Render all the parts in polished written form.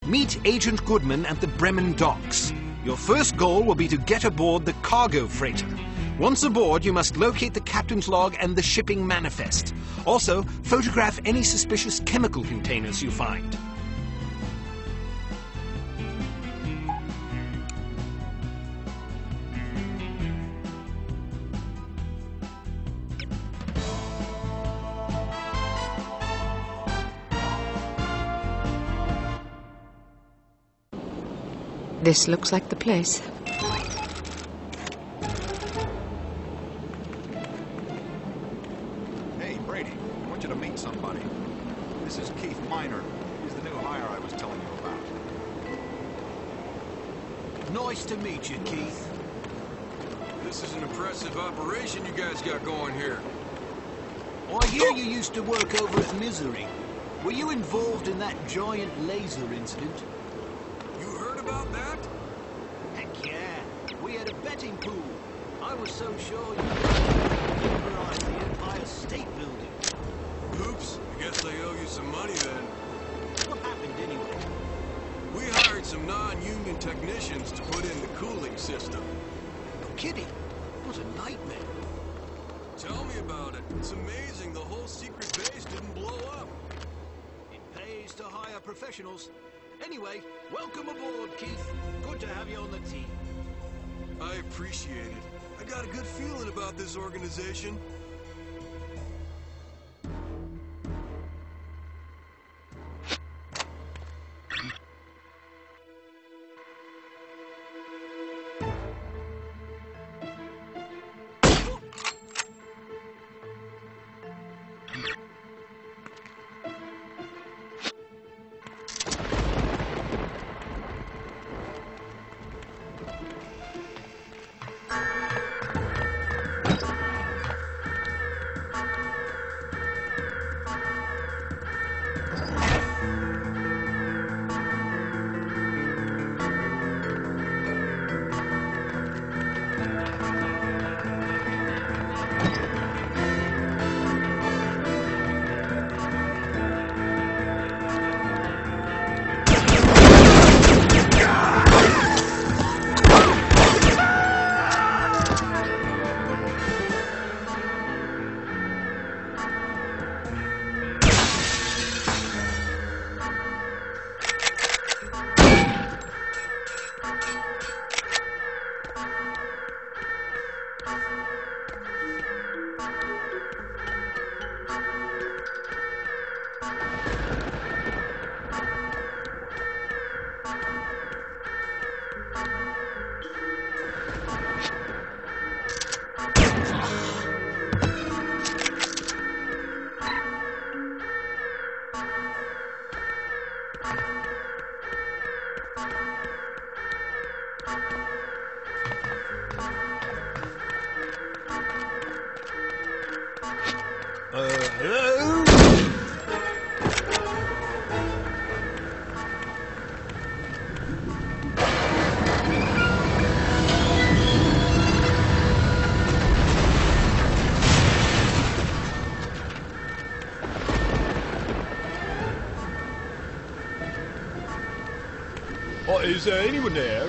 Meet Agent Goodman at the Bremen docks. Your first goal will be to get aboard the cargo freighter. Once aboard, you must locate the captain's log and the shipping manifest. Also, photograph any suspicious chemical containers you find. This looks like the place. Hey, Brady, I want you to meet somebody. This is Keith Miner. He's the new hire I was telling you about. Nice to meet you, Keith. This is an impressive operation you guys got going here. I hear you used to work over at Misery. Were you involved in that giant laser incident? You heard about that? Heck yeah. We had a betting pool. I was so sure you terrorize the Empire State Building. Oops, I guess they owe you some money then. What happened anyway? We hired some non-union technicians to put in the cooling system. No kidding. It was a nightmare. Tell me about it. It's amazing the whole secret base didn't blow up. It pays to hire professionals. Anyway, welcome aboard, Keith. Good to have you on the team. I appreciate it. I got a good feeling about this organization. Hello? Is there anyone there?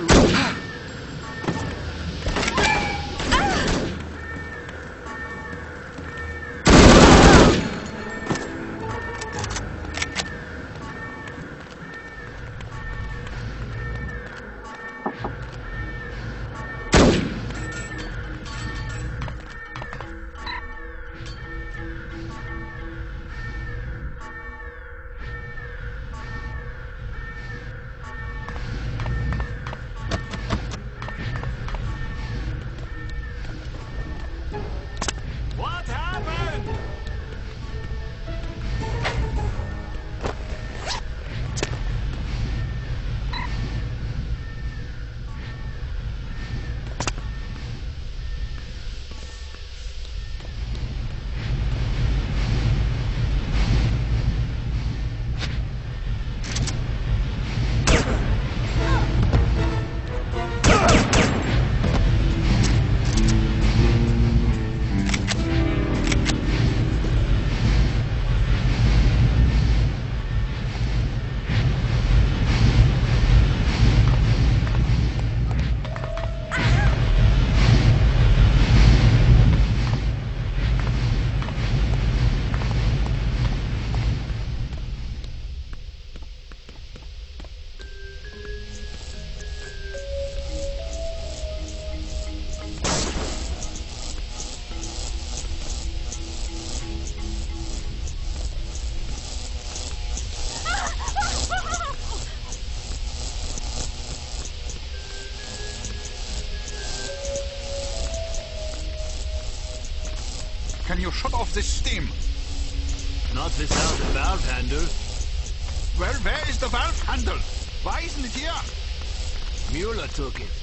Can you shut off this steam? Not without the valve handle. Well, where is the valve handle? Why isn't it here? Mueller took it.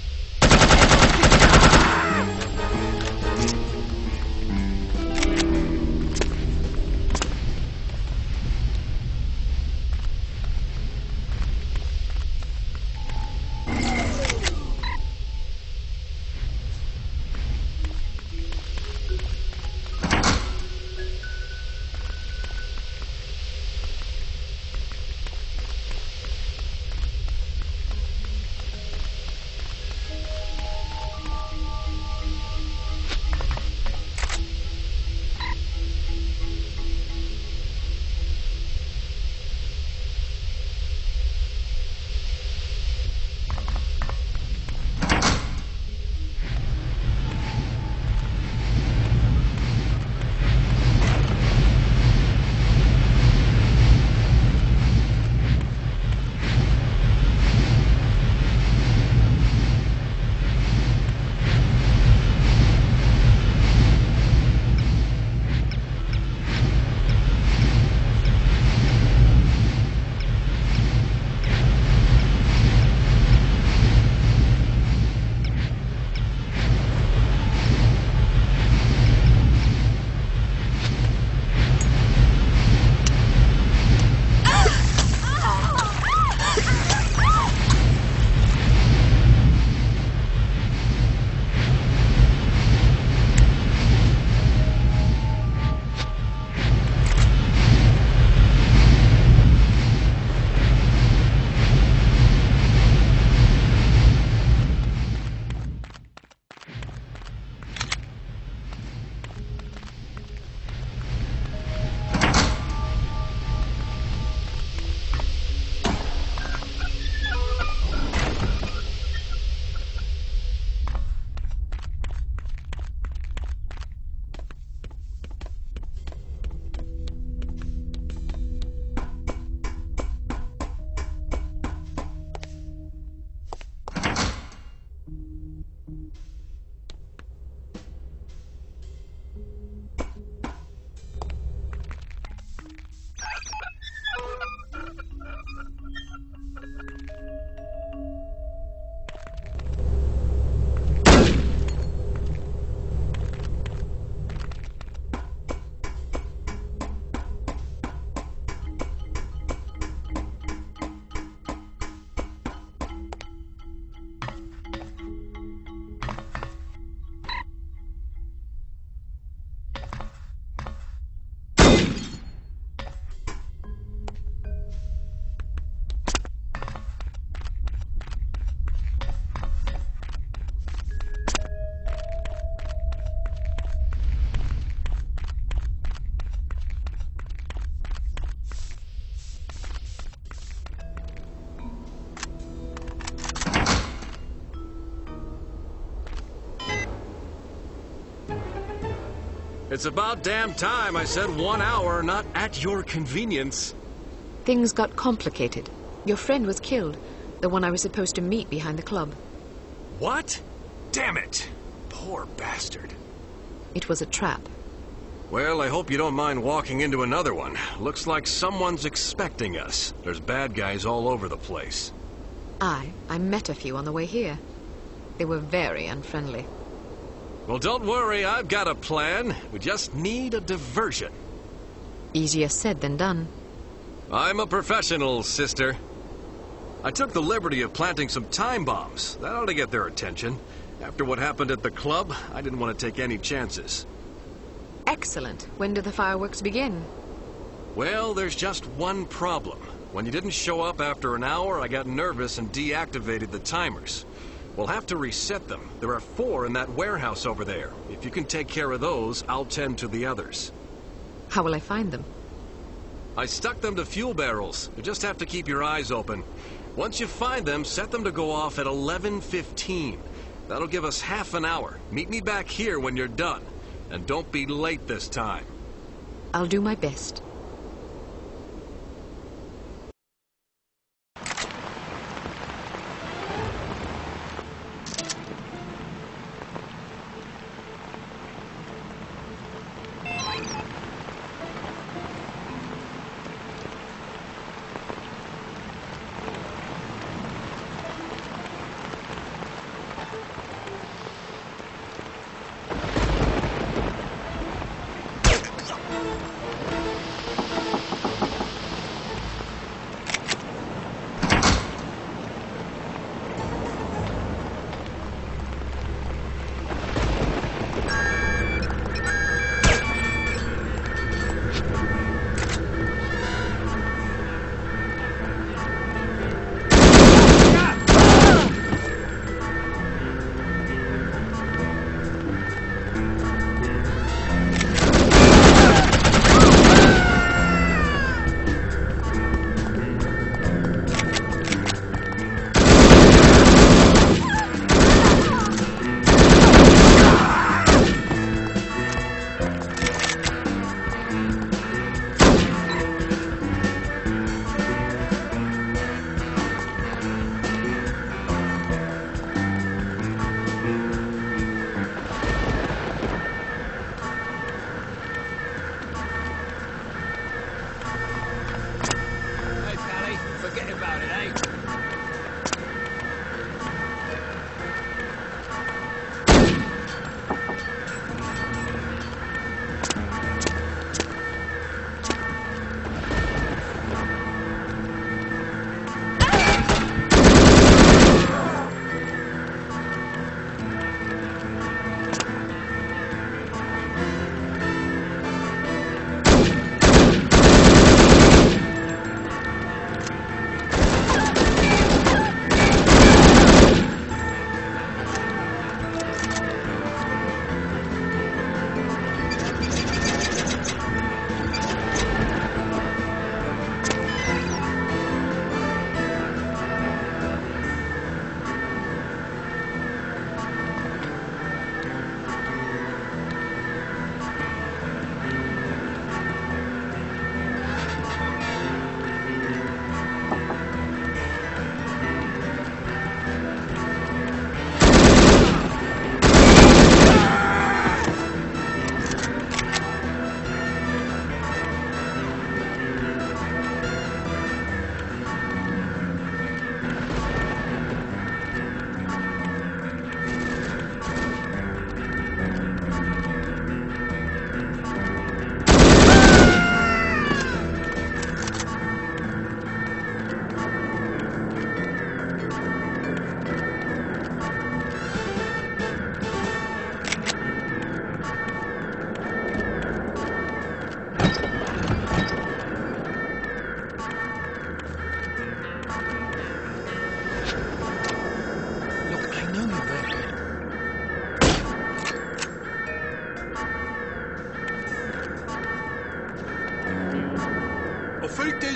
It's about damn time I said 1 hour, not at your convenience. Things got complicated. Your friend was killed, the one I was supposed to meet behind the club. What? Damn it! Poor bastard. It was a trap. Well, I hope you don't mind walking into another one. Looks like someone's expecting us. There's bad guys all over the place. I met a few on the way here. They were very unfriendly. Well, don't worry, I've got a plan. We just need a diversion. Easier said than done. I'm a professional, sister. I took the liberty of planting some time bombs. That ought to get their attention. After what happened at the club, I didn't want to take any chances. Excellent. When do the fireworks begin? Well, there's just one problem. When you didn't show up after an hour, I got nervous and deactivated the timers. We'll have to reset them. There are 4 in that warehouse over there. If you can take care of those, I'll tend to the others. How will I find them? I stuck them to fuel barrels. You just have to keep your eyes open. Once you find them, set them to go off at 11:15. That'll give us half an hour. Meet me back here when you're done. And don't be late this time. I'll do my best.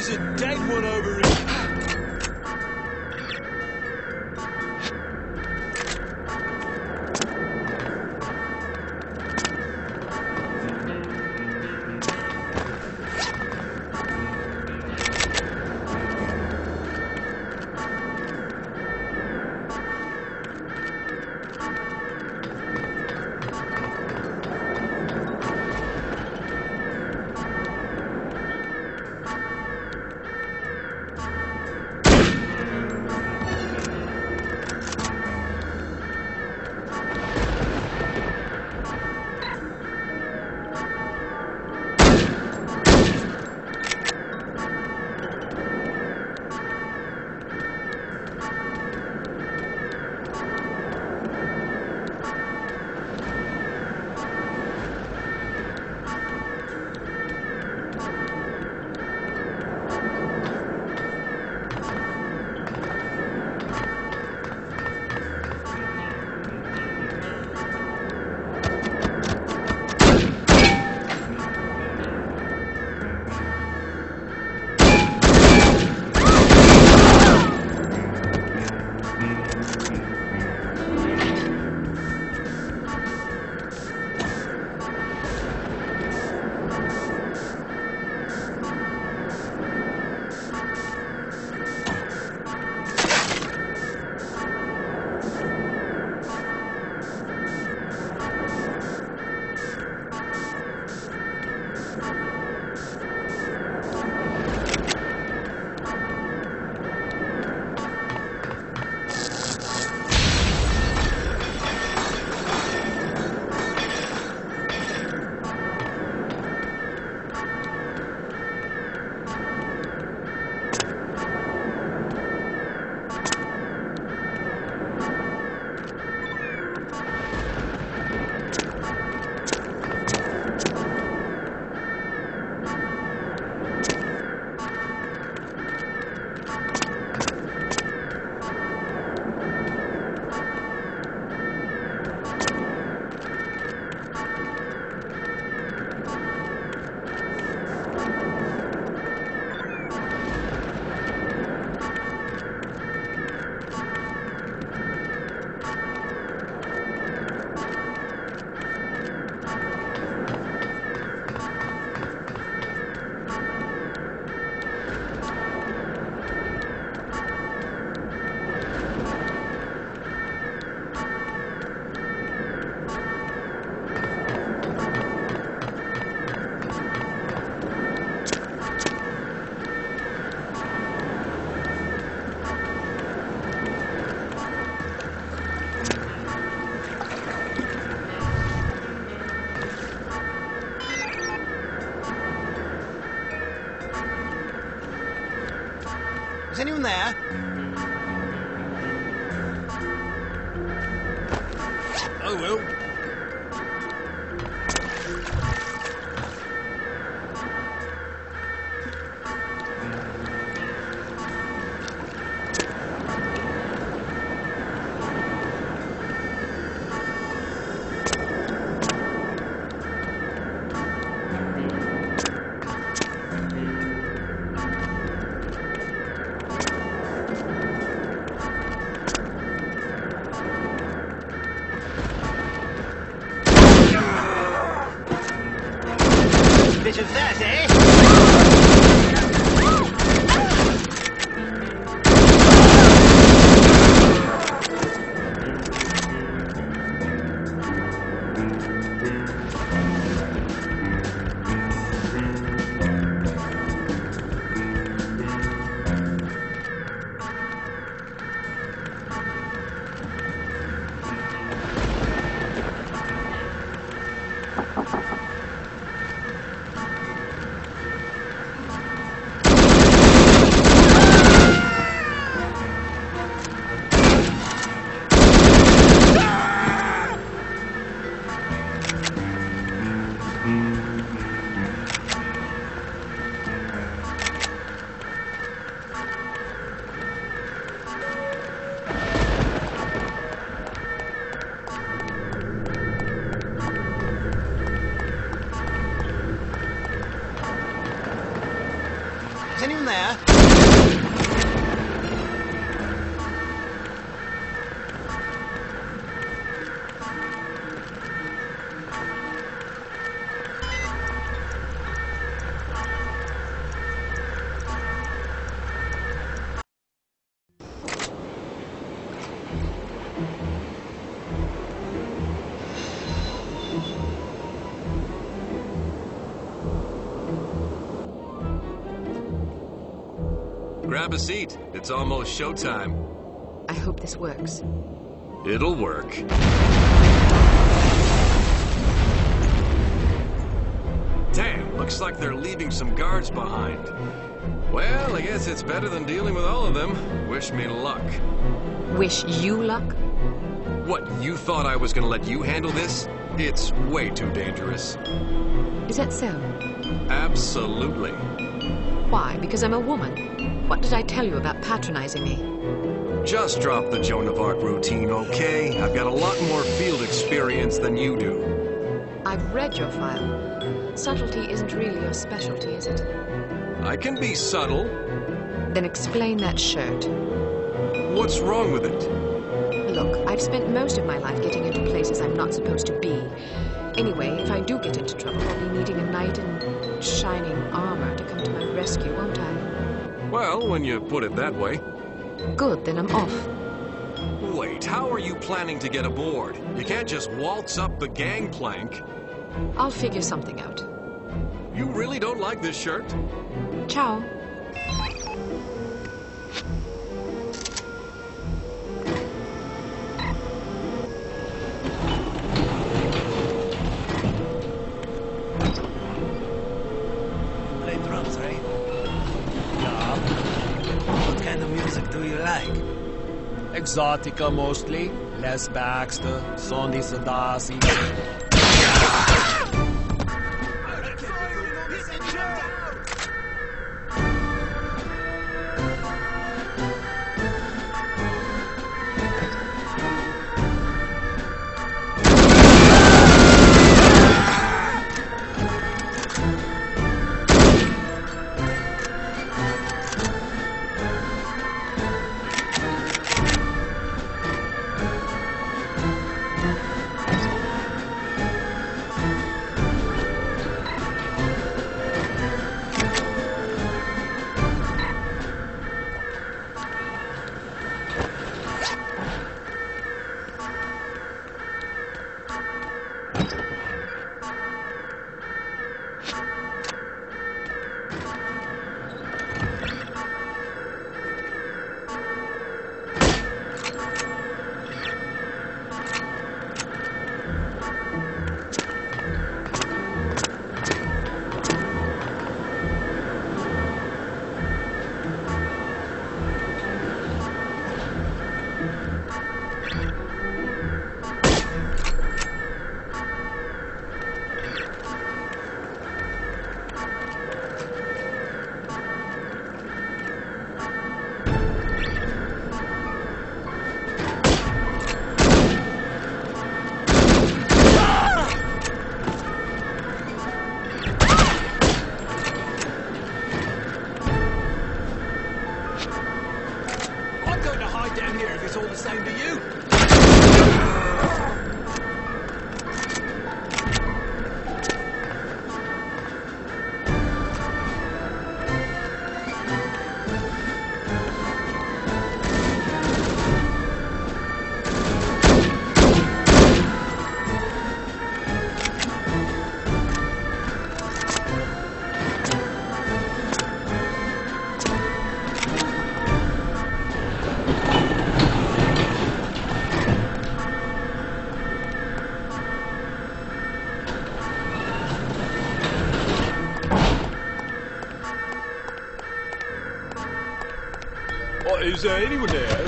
There's a dead one over here. Is anyone there? Oh, well. Bit of that, eh? there. Grab a seat. It's almost showtime. I hope this works. It'll work. Damn, looks like they're leaving some guards behind. Well, I guess it's better than dealing with all of them. Wish me luck. Wish you luck? What, you thought I was gonna let you handle this? It's way too dangerous. Is that so? Absolutely. Why? Because I'm a woman? What did I tell you about patronizing me? Just drop the Joan of Arc routine, okay? I've got a lot more field experience than you do. I've read your file. Subtlety isn't really your specialty, is it? I can be subtle. Then explain that shirt. What's wrong with it? Look, I've spent most of my life getting into places I'm not supposed to be. Anyway, if I do get into trouble, I'll be needing a knight in shining armor to come to my rescue, won't I? Well, when you put it that way. Good, then I'm off. Wait, how are you planning to get aboard? You can't just waltz up the gangplank. I'll figure something out. You really don't like this shirt? Ciao. Play drums, right? Yeah. What kind of music do you like? Exotica mostly. Les Baxter, Sonny Sadasi. Is there anyone there?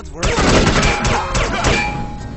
God's word.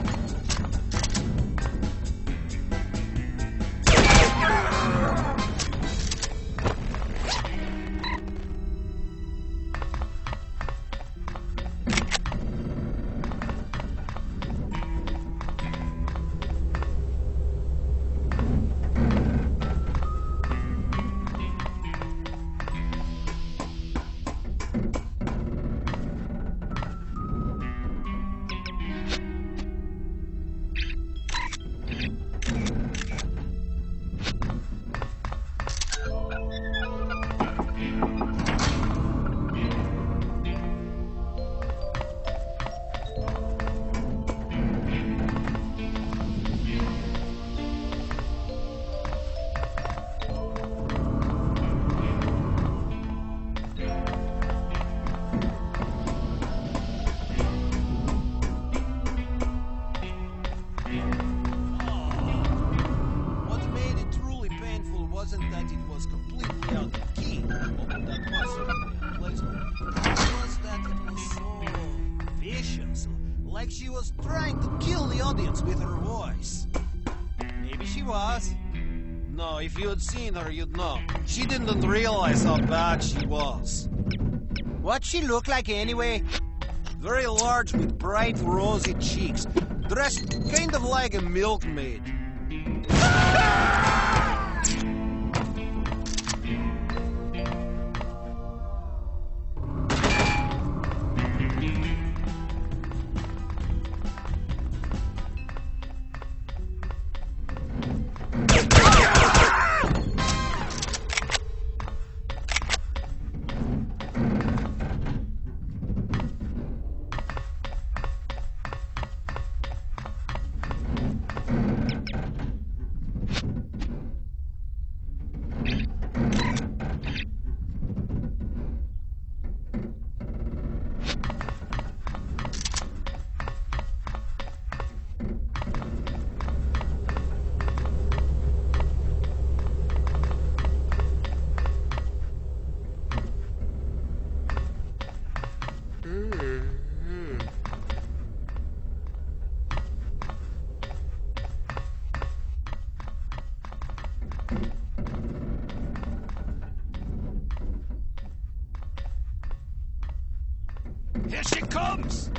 What made it truly painful wasn't that it was completely out of key, although that was certainly unpleasant. It was that it was so vicious, like she was trying to kill the audience with her voice. Maybe she was. No, if you had seen her, you'd know. She didn't realize how bad she was. What she look like anyway? Very large with bright rosy cheeks, dressed kind of like a milkmaid. Here she comes!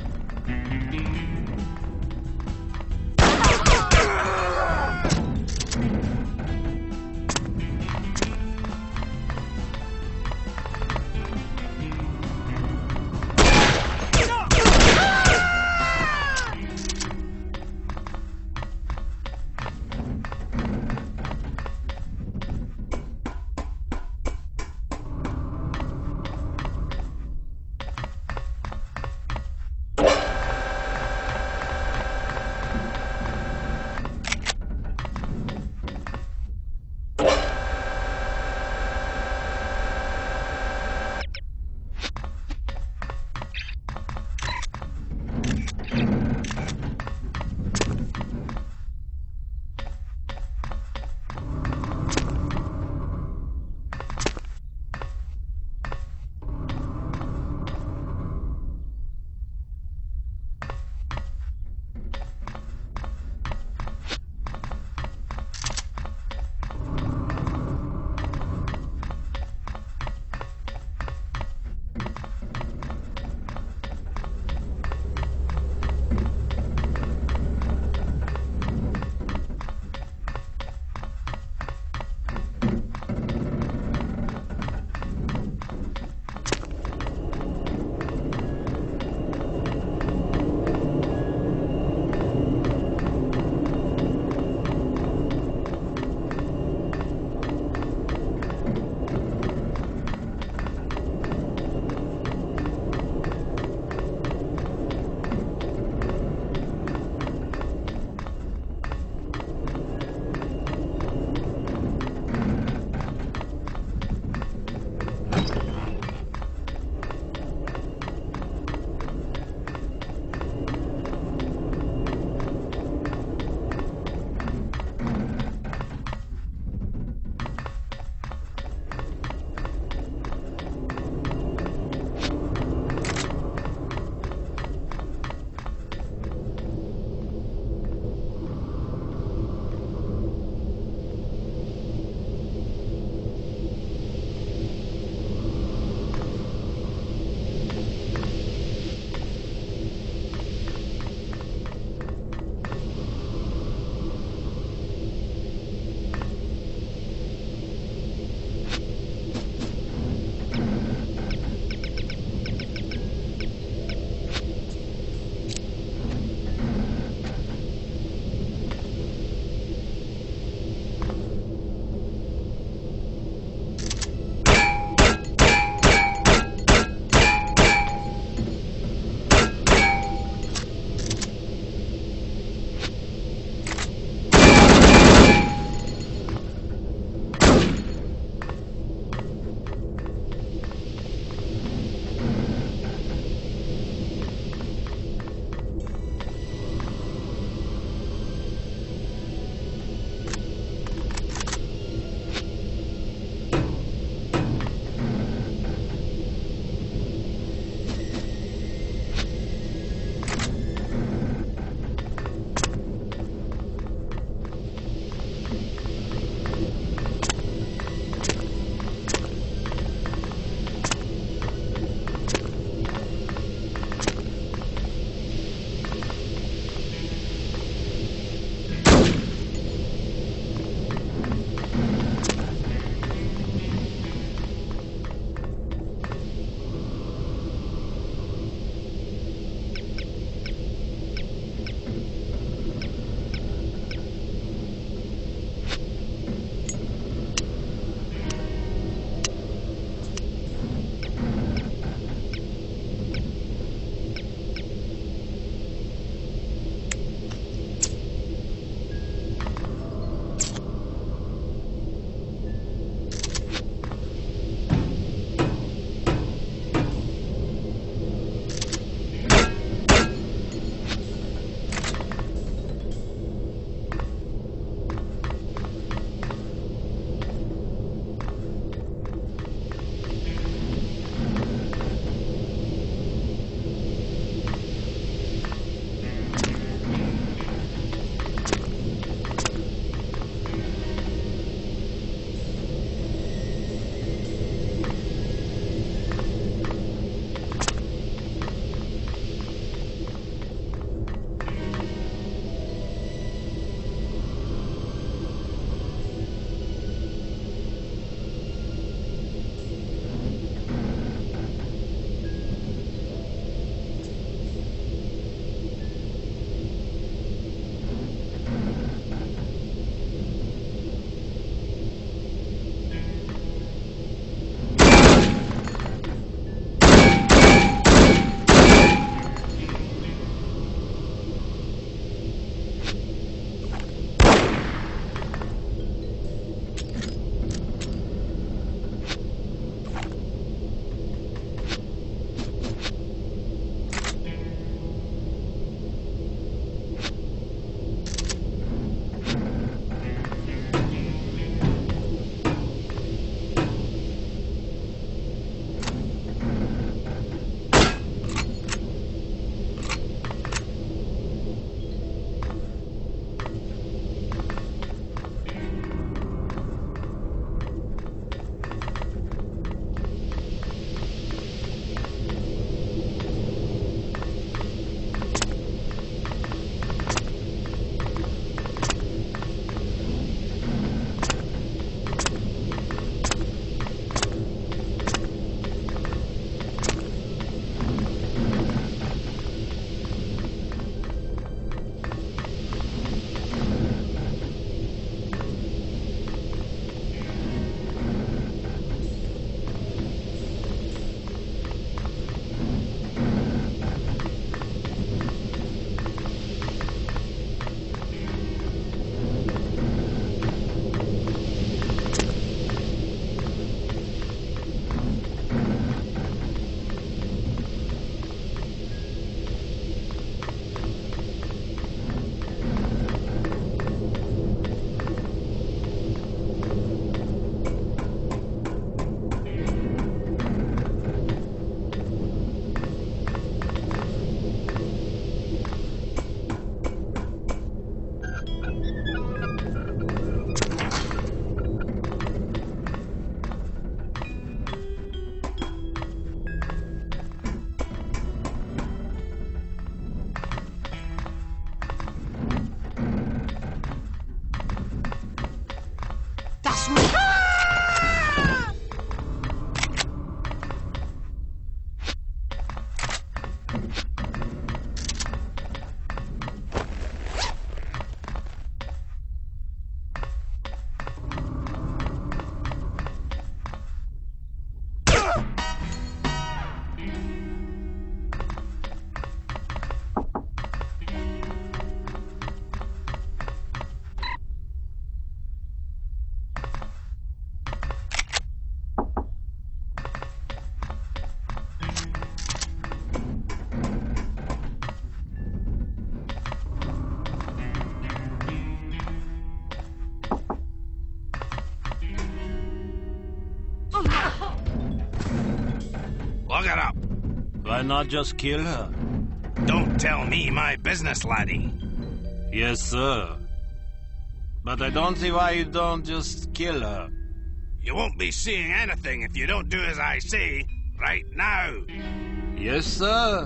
not just kill her? Don't tell me my business, laddie. Yes, sir. But I don't see why you don't just kill her. You won't be seeing anything if you don't do as I say right now. Yes, sir.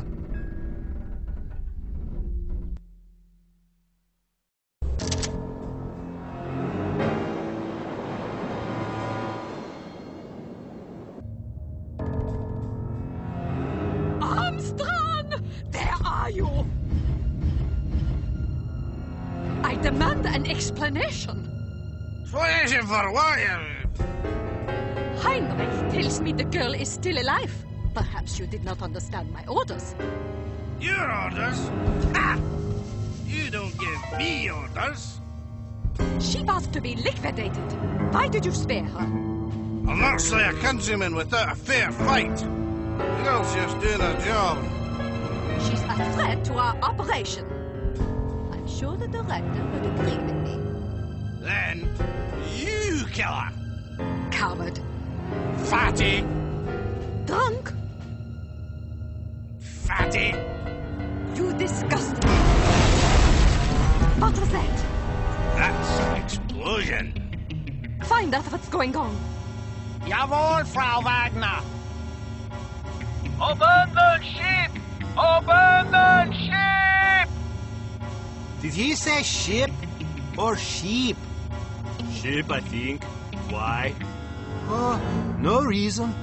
Armstrong! Where are you? I demand an explanation. Explanation for what? Heinrich tells me the girl is still alive. Perhaps you did not understand my orders. Your orders? Ha! You don't give me orders. She was to be liquidated. Why did you spare her? I'll not slay a countryman without a fair fight. The girl's just doing her job. She's a threat to our operation. I'm sure the director would agree with me. Then, you kill her. Coward. Fatty. Drunk. Fatty. You disgust me. What was that? That's an explosion. Find out what's going on. Jawohl, Frau Wagner. Abandon ship! Abandon ship! Did he say ship or sheep? Ship, I think. Why? Oh, no reason.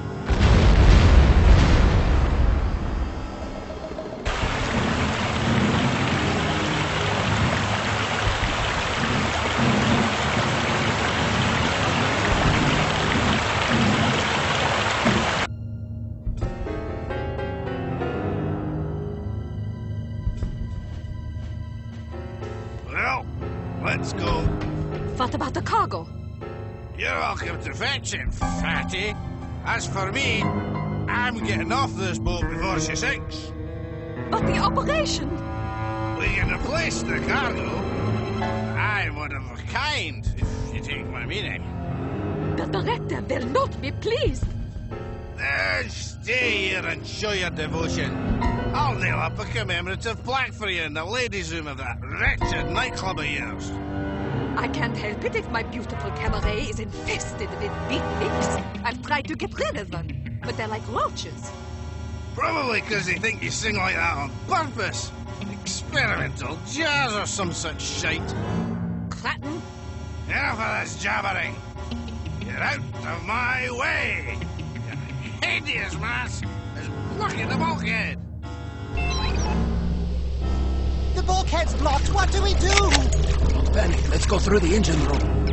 Well, let's go. What about the cargo? You're welcome to fetch it, Fatty. As for me, I'm getting off this boat before she sinks. But the operation! We can replace the cargo. I'm one of a kind, if you take my meaning. The director will not be pleased. Stay here and show your devotion. I'll nail up a commemorative plaque for you in the ladies' room of that wretched nightclub of yours. I can't help it if my beautiful cabaret is infested with big pigs. I've tried to get rid of them, but they're like roaches. Probably because they think you sing like that on purpose. Experimental jazz or some such shite. Clatton, Enough of this jabbering. Get out of my way. Your hideous mass is blocking the bulkhead. The bulkhead's blocked. What do we do? Don't panic. Let's go through the engine room.